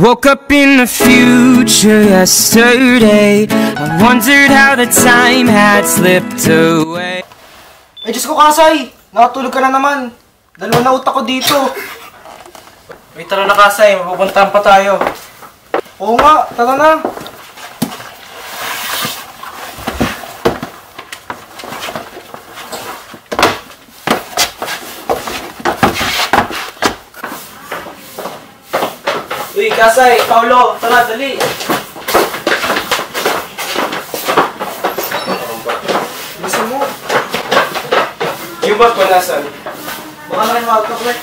woke up in the future yesterday. I wondered how the time had slipped away. Ay, Diyos ko, Kasay! Nakatulog ka na naman. Dalawa na utak ko dito. Wait, tara na, Kasay. Mapupuntahan pa tayo. Oo nga, tara na. Uy, Kasay, Paulo, tara, dali. Gusto mo? Yung bag ko nasan? Baka na rin makakapit.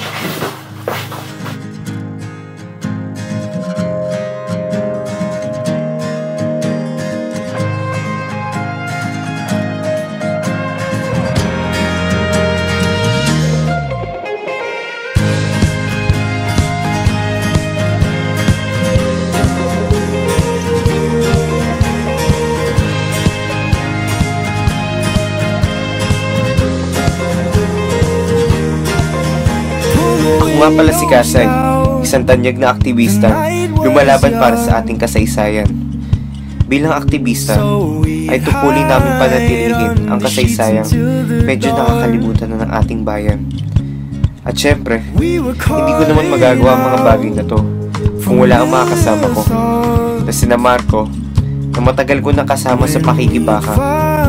Nga pala si Kasay, isang tanyag na aktivista, lumalaban para sa ating kasaysayan. Bilang aktivista, ay tungkulin namin panatilihin ang kasaysayang medyo nakakalimutan na ng ating bayan. At syempre, hindi ko naman magagawa ang mga bagay na to kung wala ang mga kasama ko, na sina Marco, na matagal ko nakasama sa pakikibaka,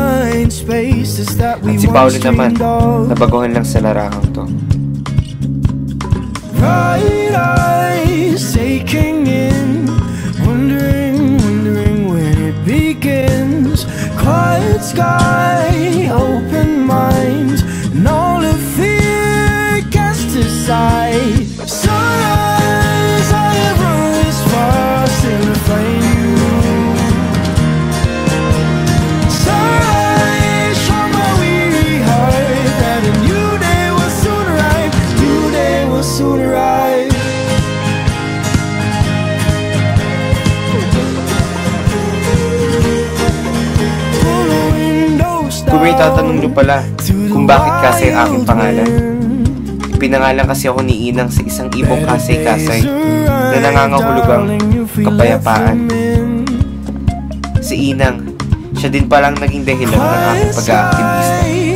at si Paulo naman, na baguhan lang sa larangang to. Bright eyes taking in, wondering when it begins. Quiet sky, open mind, and all the fear cast aside. Sunrise, I have run this far still to find you. Sunrise, show my weary heart that a new day will soon arrive. New day will soon arrive. Kung may tatanong nyo pala kung bakit Kasay ang aking pangalan, pinangalan kasi ako ni Inang sa isang ibong Kasay na nangangahulugang kapayapaan. Si Inang, siya din palang naging dahilan ng aking pag-aaktivista.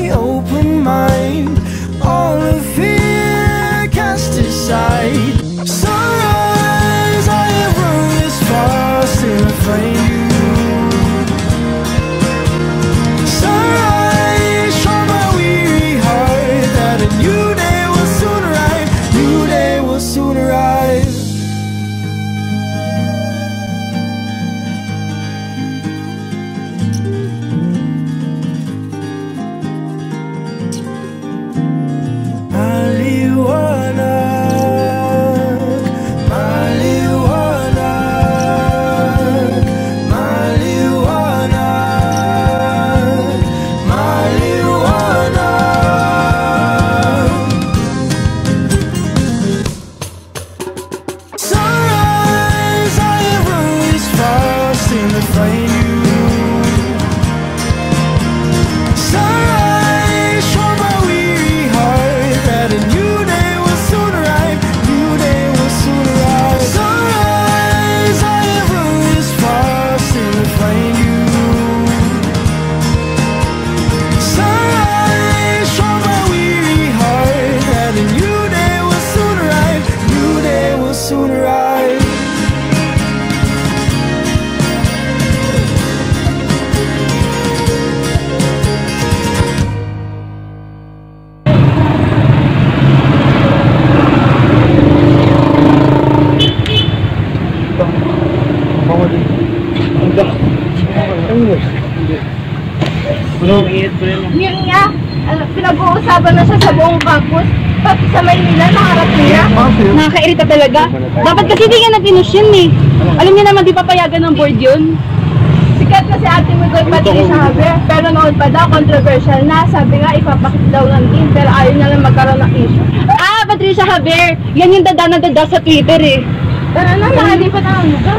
Pinag-uusapan na siya sa buong campus, pati sa Maynila, nakaharap niya. Nakakairita talaga. Dapat kasi di nga nag-inus yun eh. Alam niya naman, di papayagan ng board yun. Sikat na si Ate Miguel Patricia Javier, pero noon pa daw, controversial na. Sabi nga, ipapakit daw ng team, pero ayaw niya lang magkaroon ng issue. Ah, Patricia Javier! Yan yung dada na dada sa Twitter eh. Tara na, nakalipat na ang lugar.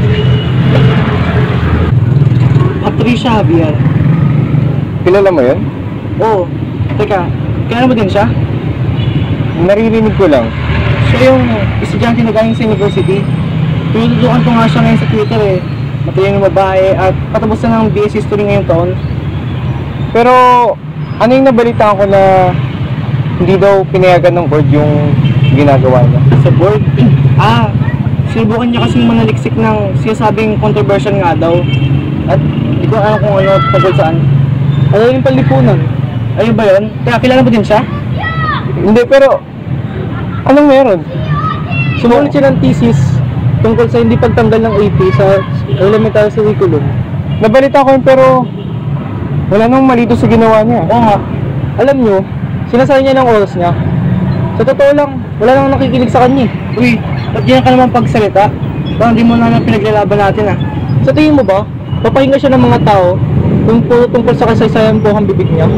Patricia Javier. Kilala mo yun? Oo. Teka, kaya mo din siya? Naririnig ko lang. Siya yung estudyante na galing sa university. Tinututukan ko nga siya ngayon sa Twitter eh. Matalino yung babae at patapos na ng BS History ngayong taon. Pero ano yung nabalitaan ko na hindi daw pinayagan ng board yung ginagawa niya? Sa board? Sinubukan niya kasing manaliksik ng sinasabing controversial nga daw. At hindi ko alam kung ano tungkol saan. Ano yung panlipunan? Ayun ba yun? Kaya kilala mo din siya? Hindi, pero anong meron? Sumulit siya ng thesis tungkol sa hindi pagtanggal ng AP sa elementary curriculum. Nabalita ko yun pero wala nang mali doon sa ginawa niya. Oo nga. Alam nyo, sinasayang niya ng oras niya. Sa totoo lang, wala nang nakikinig sa kanya. Uy, ba't yan ka naman pagsalita? Parang di mo na pinaglalaban natin ah. Sa tingin mo ba, papahinga siya ng mga tao kung puro tungkol sa kasaysayan po ang bibig niya?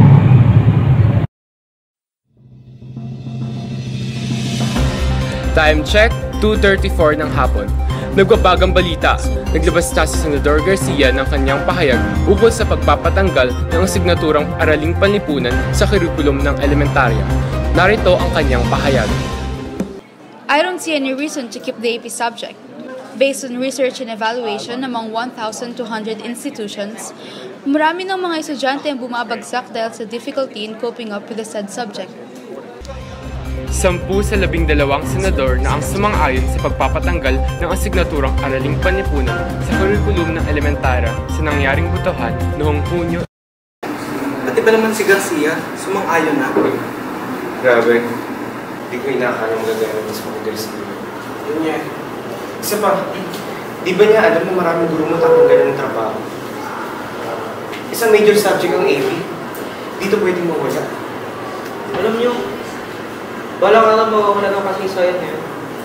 Time check, 2:34 ng hapon. Nagbabagang balita, naglabas na si Senador Garcia ng kanyang pahayag ukol sa pagpapatanggal ng asignaturang Araling Panlipunan sa kurikulum ng elementarya. Narito ang kanyang pahayag. I don't see any reason to keep the AP subject. Based on research and evaluation among 1,200 institutions, marami ng mga estudyante ang bumabagsak dahil sa difficulty in coping up with the said subject. 10 sa 12 senador na ang sumang-ayon sa pagpapatanggal ng asignaturang Araling Panlipunan sa kurikulum ng elementarya sa nangyaring botohan noong Hunyo. Pati ba naman si Garcia? Sumang-ayon na. Grabe. Hindi ko inakalang gagawin mas mga Garcia. Yun niya. Isa pa, di ba niya alam na maraming guro matanggal ng trabaho? Isang major subject ang AP. Dito pwedeng mawala. Alam niyo, balang alam mawawala ng kasaysayan ngayon.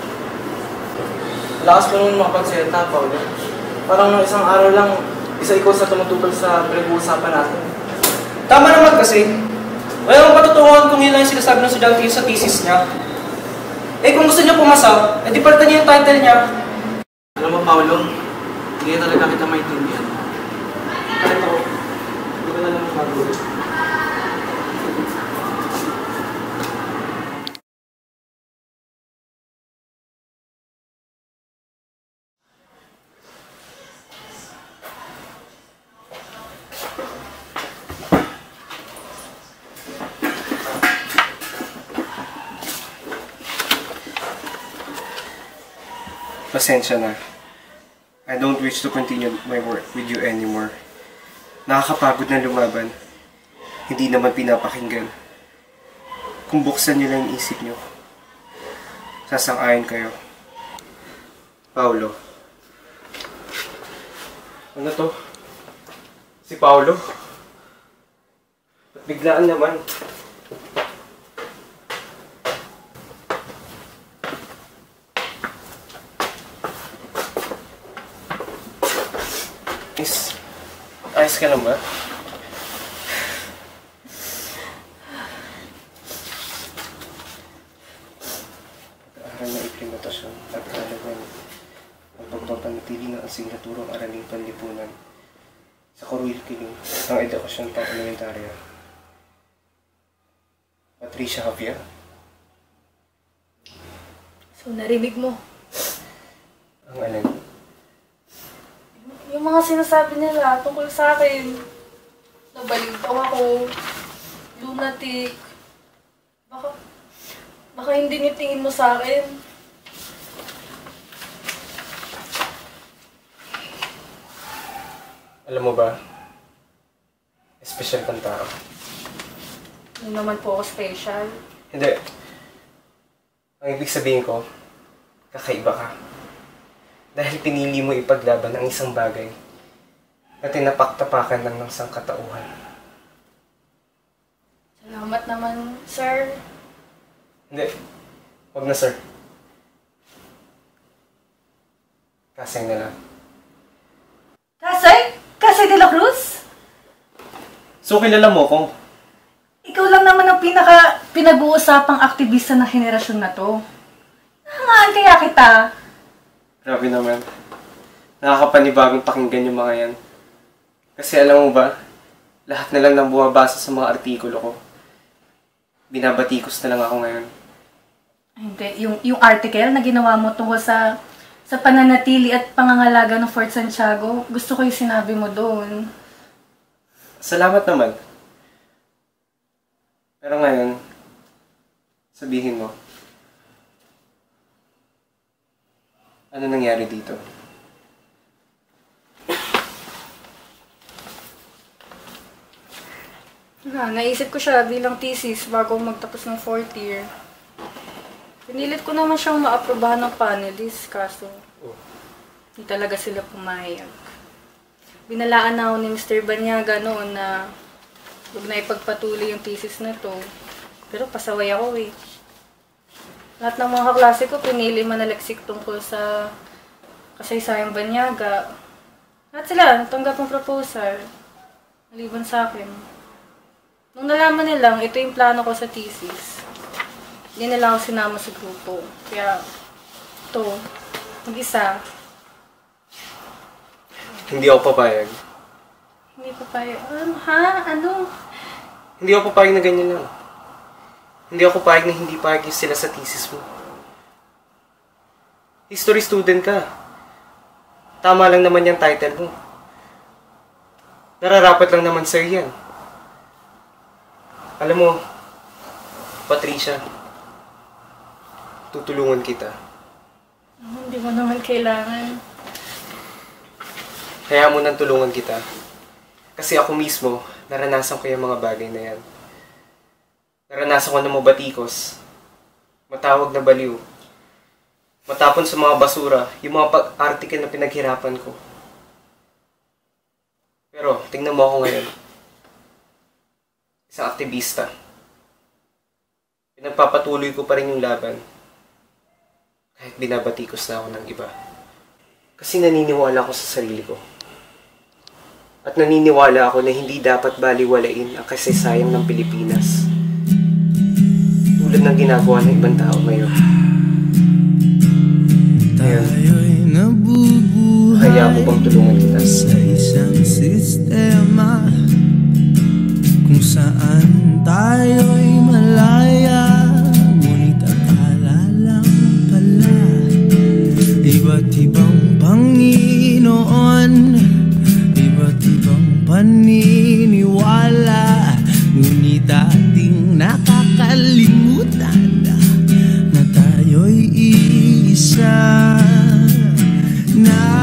Lakas pa naman makapagsalita, Paolo. Parang nung isang araw lang, isa ikaw sa tumututol sa pinag-uusapan natin. Tama naman kasi. Walang patutunguhan kung yun lang yung sinasabi ng estudyante sa thesis niya. Eh kung gusto niya pumasa, di palitan niya yung title niya. Alam mo, Paolo, hindi talaga kita maintindihan. Kahit ako, hindi ko na lang magawa. Pasensya na. I don't wish to continue my work with you anymore. Nakakapagod na lumaban. Hindi naman pinapakinggan. Kung buksan niyo lang yung isip niyo, sasang-ayon kayo. Paulo. Ano to? Si Paulo? Ba't biglaan naman? Ayos ka lang ba? Aral na implementasyon at kahalagan ang pagpapanatili ng asignaturang Araling Panlipunan sa kurikulum ng edukasyon pang-elementarya. Patricia Javier? So, narinig mo? Ang alin? Yung mga sinasabi nila tungkol sa akin. Nabalitaw ako. Lunatic. Baka hindi niyo tingin mo sa akin. Alam mo ba, espesyal kang tao. Hindi naman po ako special. Hindi. Ang ibig sabihin ko, kakaiba ka. Dahil pinili mo ipaglaban ang isang bagay na tinapak-tapakan lang ng sangkatauhan. Salamat naman, sir. Hindi. Huwag na, sir. Kasay na lang. Kasay? Kasay de la Cruz? So, kilala mo ko? Ikaw lang naman ang pinag-uusapang aktivista ng henerasyon na to. Nahangaan kaya kita. Grabe naman. Nakakapanibagong pakinggan yung mga yan. Kasi alam mo ba, lahat na lang nang bumabasa sa mga artikulo ko. Binabatikos na lang ako ngayon. Hindi, yung article na ginawa mo tungkol sa sa pananatili at pangangalaga ng Fort Santiago. Gusto ko yung sinabi mo doon. Salamat naman. Pero ngayon, sabihin mo, ano nangyari dito? Naisip ko siya bilang thesis bago magtapos ng 4th year. Pinilit ko naman siyang maaprobahan ng panelists, kaso hindi talaga sila pumayag. Binalaan na ako ni Mr. Banyaga noon na huwag na ipagpatuloy yung thesis na to. Pero pasaway ako eh. Lahat ng mga kaklase ko pinili manaliksik tungkol sa kasaysayang Banyaga. Lahat sila natanggap ng proposal. Maliban sa akin. Nung nalaman nilang ito yung plano ko sa thesis, hindi nila ako sinama sa grupo. Kaya, ito, mag-isa. Hindi ako papayag. Hindi papayag. Ano? Hindi ako papayag na ganyan lang. Hindi ako papayag na hindi payag sila sa thesis mo. History student ka. Tama lang naman yung title mo. Nararapat lang naman sa'yo yan. Alam mo, Patricia, tutulungan kita. Hindi mo naman kailangan. Kaya mo nang tulungan kita. Kasi ako mismo, naranasan ko yung mga bagay na yan. Naranasan ko na mabatikos, matawag na baliw, matapon sa mga basura, yung mga pag-article na pinaghirapan ko. Pero, tingnan mo ako ngayon. Isang aktivista. Pinagpapatuloy ko pa rin yung laban. Kahit binabatikos na ako ng iba. Kasi naniniwala ako sa sarili ko. At naniniwala ako na hindi dapat baliwalain ang kasaysayang ng Pilipinas. Tulad ng ginagawa ng ibang tao ngayon. Kaya mo bang tulungan kita? Sa isang sistema kung saan tayo'y malaya, ngunit akala lang pala iba't ibang Panginoon, iba't ibang paniniwala, ngunit ating nakakalimutan na tayo'y isa na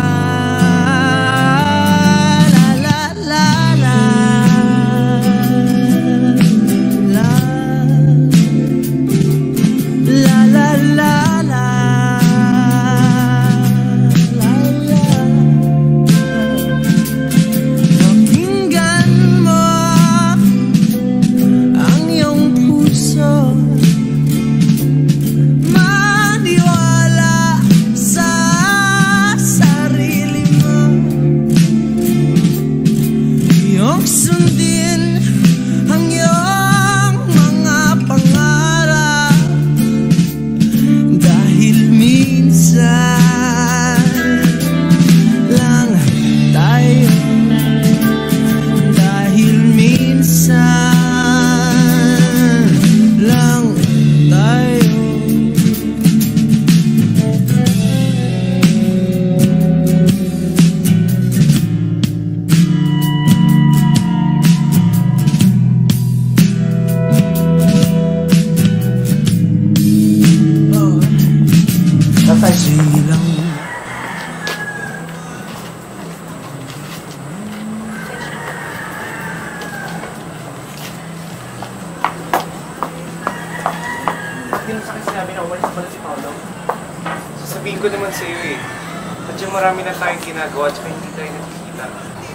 Sasabihin ko naman sa'yo eh. At yung marami na tayong ginagawa at hindi tayo nakikita.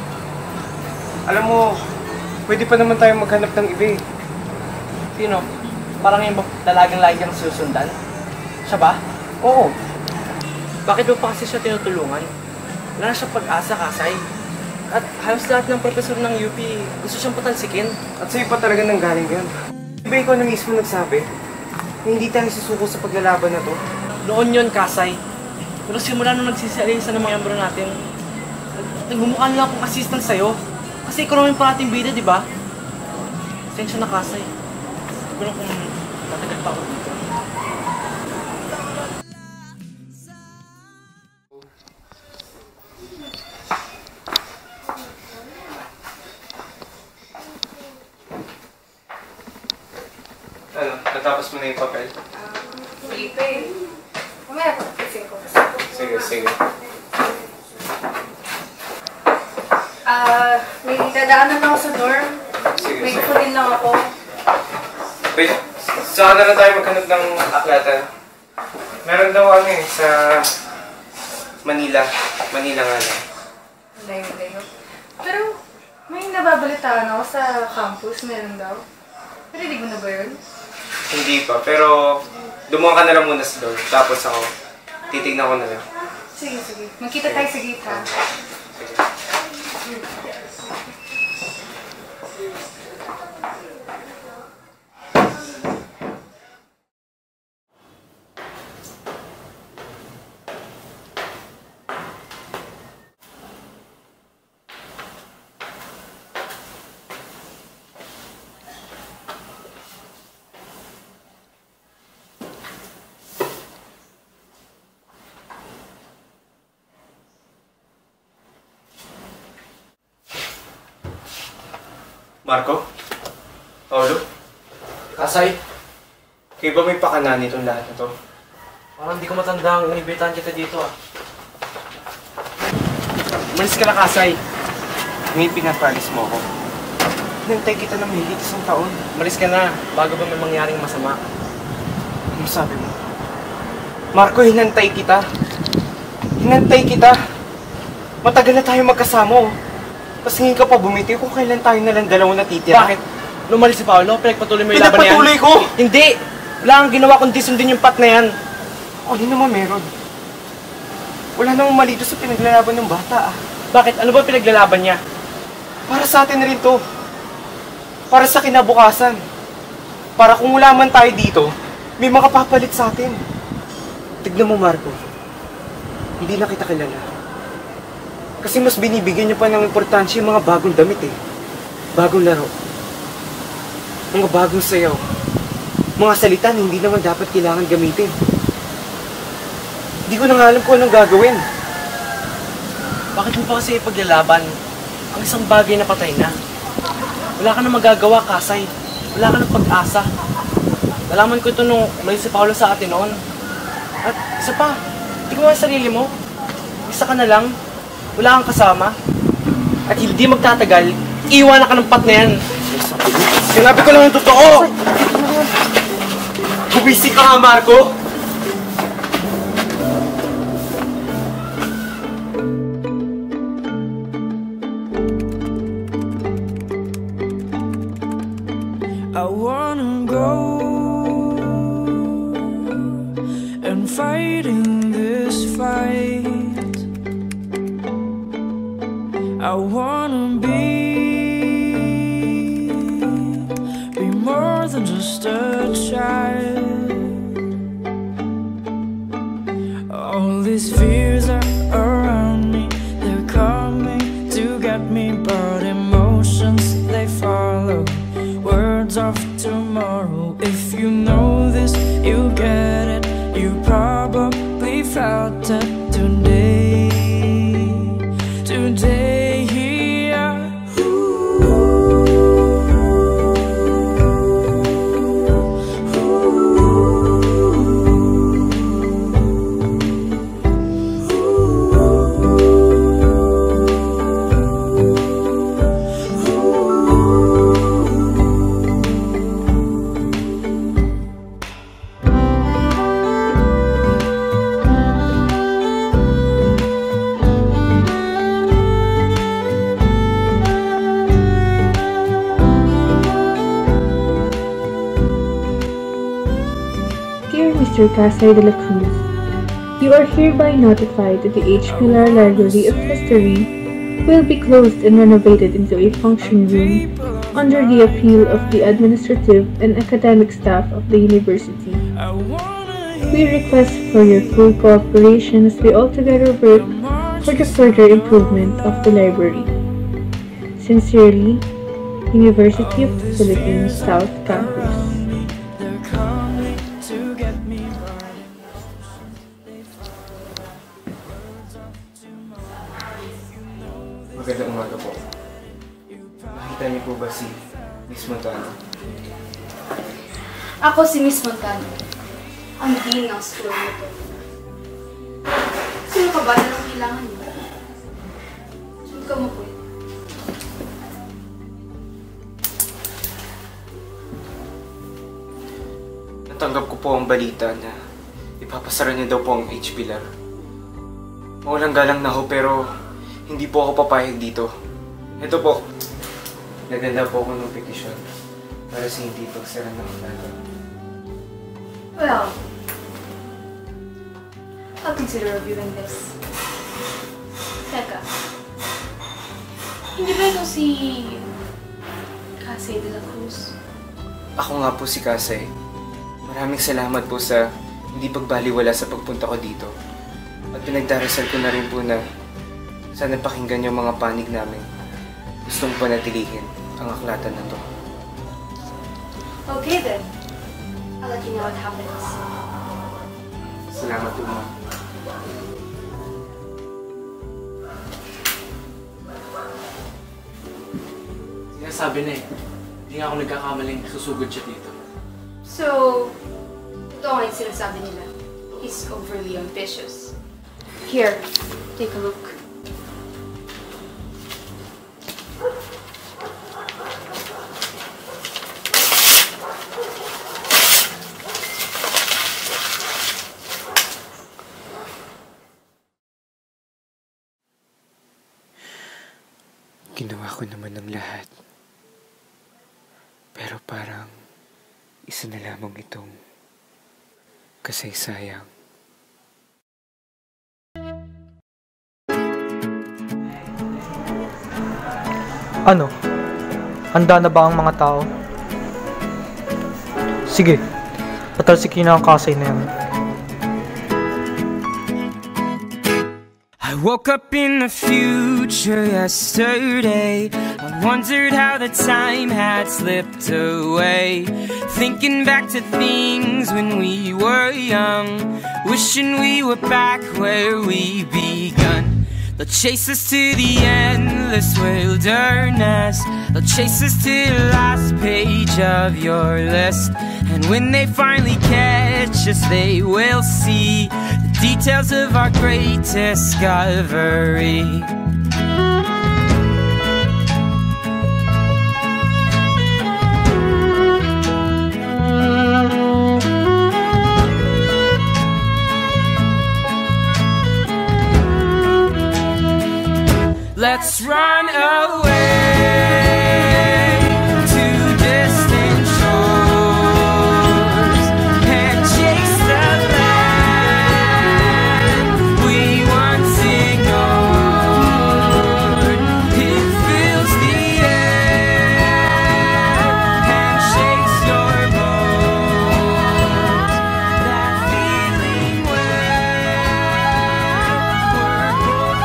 Alam mo, pwede pa naman tayong maghanap ng iba eh. Sino? Parang yung dalagang lagi kang susundan? Siya ba? Oo. Bakit mo pa kasi siya tinutulungan? Wala na siyang pag-asa, Kasay. At halos lahat ng profesor ng UP gusto siyang patalsikin. At sa'yo pa talaga nang galing yan. Diba ikaw na mismo nagsabi na hindi tayo susuko sa paglalaban na to? Noon yun, Kasay. Pero simula nung nagsisialisa ng mga miyembro natin, nagmumukha nila akong assistant sa'yo. Kasi ikaw naman pa ating bida, di ba? Pasensya na, Kasay. Siguro kung tatagal pa ako dito. natapos mo na yung papel? Hindi pa eh. Mamaya pagkasin ko. Sige. May dadaanan ako sa dorm. Sige. May kunin lang ako. Wait, saan na lang tayo maghanap ng aklatan? Meron daw sa Manila. Manila nga lang. Layo. Pero may nababalitaan ako sa campus. Meron daw. Narinig mo na ba yun? Hindi pa, pero dumuha ka na lang muna sa dorm. Tapos ako, titignan ko na lang. Sige. Magkita tayo sa gate, ha? Marco? Paulo? Kasay, Kayo ba may pakana nitong lahat na to? parang hindi ko matandang inibitahan kita dito ah. Umalis ka na, Kasay. Ngayon pinapalis mo ako. Hinantay kita ng mahigit isang taon. Umalis ka na, bago ba may mangyaring masama. Ano sabi mo? Marco, hinantay kita. Matagal na tayo magkasama. Tapos ngayon ka pa bumitiw kung kailan tayo nalang dalawa natitira. Bakit? Lumalis si Paolo, pinagpatuloy mo yung laban na yan? Pinagpatuloy ko! Hindi! Wala kang ginawa kundi sundin yung pat na yan. Ano naman meron? Wala namang mali doon sa pinaglalaban ng bata ah. Bakit? Ano ba pinaglalaban niya? Para sa atin rin to. Para sa kinabukasan. Para kung wala man tayo dito, may makapapalit sa atin. Tignan mo, Marco. Hindi na kita kilala. Kasi mas binibigyan niyo pa ng importansya yung mga bagong damit eh. Bagong laro. Mga bagong sayaw. Mga salita na hindi naman dapat kailangan gamitin. Hindi ko na nga alam kung anong gagawin. Bakit mo pa kasi ipaglalaban? Ang isang bagay na patay na. Wala ka na magagawa, Kasay. Wala ka na pag-asa. Nalaman ko ito nung umalis si Paolo sa atin noon. At isa pa, tingnan mo ang sarili mo. Isa ka na lang. Wala kang kasama. At hindi magtatagal, iwan ka ng pat na yan. Sinabi ko lang yung totoo! Bumisi ka nga, Marco! I wanna go and fight in this fight. I wanna be more than just a child. All these fears are around me, they're coming to get me, but emotions they follow. Words of tomorrow. If you know this, you get it. You probably felt it today. Yeah. Mr. Kasay de la Cruz, you are hereby notified that the H. Millar Library of History will be closed and renovated into a function room under the appeal of the administrative and academic staff of the university. We request for your full cooperation as we all together work for the further improvement of the library. Sincerely, University of the Philippines, South Campus. Magandang umaga po. Nakita niyo po ba si Miss Montano? Ako si Miss Montano, ang dean ng school nito. Sino ka ba na lang kailangan mo? Saan ka mo po? Natanggap ko po ang balita na ipapasara niya daw po ang H pillar. Mawalang galang na ho pero hindi po ako papayag dito. Ito po. Naganda po ako ng petisyon para sa hindi pagsara ng plato. Well, I'll consider reviewing this. Teka, hindi ba ito si KASAY de la Cruz? Ako nga po si KASAY. Maraming salamat po sa hindi pagbaliwala sa pagpunta ko dito. At pinagdarasal ko na rin po na sana pakinggan yung mga panig namin. Gustong panatilihin ang aklatan na to. Okay then. I'll let you know what happens. Salamat po, ma'am. Sinasabi na eh. Hindi nga ako nagkakamaling susugod siya dito. So, ito nga yung sinasabi nila. He's overly ambitious. Here, take a look. Ginawa ko naman ng lahat. Pero parang isa na lamang itong kasaysayang. Ano? Handa na ba ang mga tao? Sige, patalsikin na ang KASAY na yan. I woke up in the future yesterday. I wondered how the time had slipped away. Thinking back to things when we were young. Wishing we were back where we begun. They'll chase us to the endless wilderness. They'll chase us to the last page of your list. And when they finally catch us, they will see the details of our great discovery. Let's run away to distant shores and chase the land we once ignored. It fills the air and shakes your bones. That feeling where we're both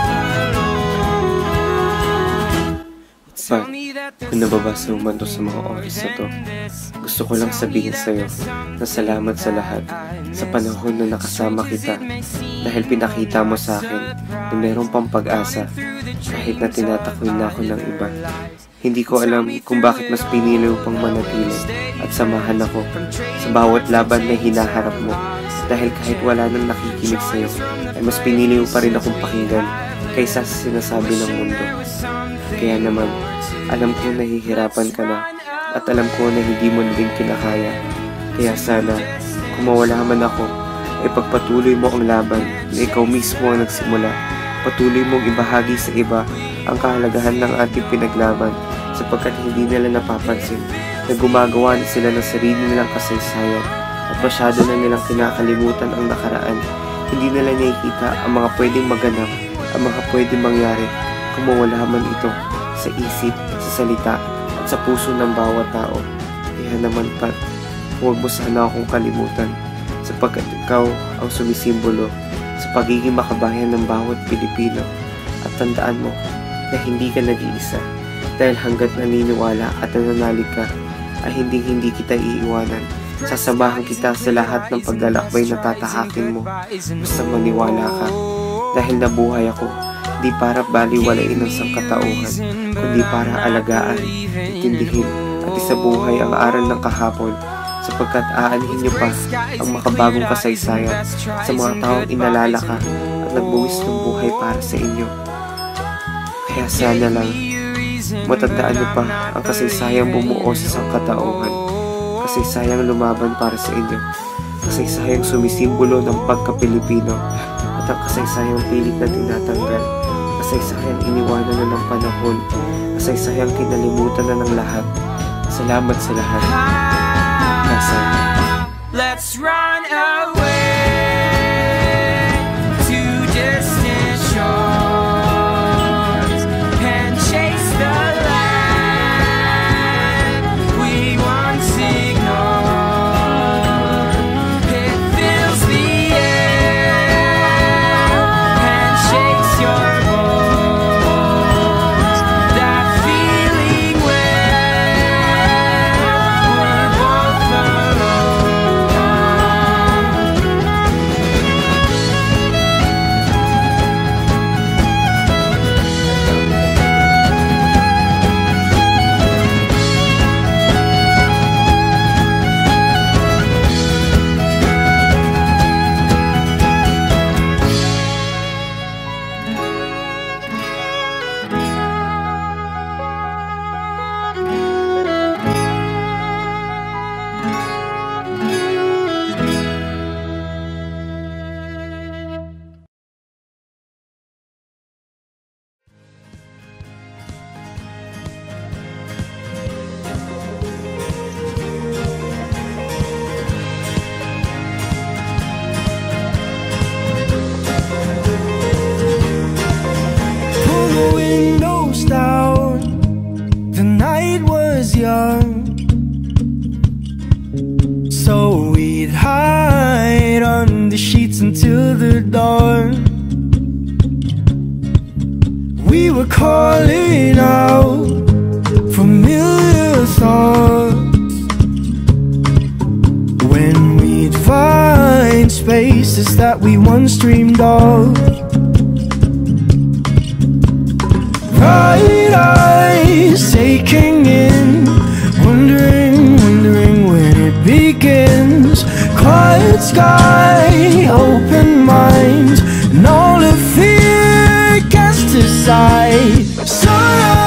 Pa, kung nababasa mo man to sa mga oras na to, gusto ko lang sabihin sa'yo na salamat sa lahat sa panahon na nakasama kita dahil pinakita mo sa akin na mayroong pang pag-asa kahit na tinatakwin na ako ng iba. Hindi ko alam kung bakit mas pinili mo pang manatili at samahan ako sa bawat laban na hinaharap mo dahil kahit wala nang nakikinig sa'yo ay mas pinili mo pa rin akong pakinggan kaysa sa sinasabi ng mundo. Kaya naman, alam ko nahihirapan ka na at alam ko na hindi mo na din kinakaya. Kaya sana, kung mawala man ako, ay pagpatuloy mo ang laban na ikaw mismo ang nagsimula. Patuloy mong ibahagi sa iba ang kahalagahan ng ating pinaglaban sapagkat hindi nila napapansin na gumagawa na sila ng sarili nilang kasaysayan at masyado na nilang kinakalimutan ang nakaraan. Hindi nila nakikita ang mga pwedeng maganap, ang mga pwedeng mangyari kung mawala man ito sa isip, sa salita, at sa puso ng bawat tao. Kaya naman Pat, huwag mo sana akong kalimutan sapagkat ikaw ang sumisimbolo sa pagiging makabayan ng bawat Pilipino. At tandaan mo na hindi ka nag-iisa dahil hanggat naniniwala at nananalig ka ay hindi kita iiwanan. Sasamahan kita sa lahat ng paglalakbay na tatahakin mo. Basta maniwala ka dahil nabuhay ako di para baliwalain ng sangkatauhan, kundi para alagaan, intindihin, at isabuhay ang aral ng kahapon sapagkat aanhin niyo pa ang makabagong kasaysayan sa mga taong inalala ka at nagbuwis ng buhay para sa inyo. Kaya sana lang, matandaan niyo pa ang kasaysayang bumuo sa sangkatauhan, kasaysayang lumaban para sa inyo, kasaysayang sumisimbolo ng pagka-Pilipino, at ang kasaysayang pilit na tinatanggal, kasaysayang iniwanan na ng panahon, kasaysayang kinalimutan na ng lahat. Salamat sa lahat. KASAY. Let's run away to distant shores and chase the land we once ignored. It fills the air and shakes your bones. That feeling when we're both alone. Pull the windows down, the night was young, so we'd hide under sheets until the dawn. We were calling out familiar thoughts when we'd find spaces that we once dreamed of. Bright eyes taking in, wondering when it begins. Quiet sky, open mind, and all the fear cast aside. Sunrise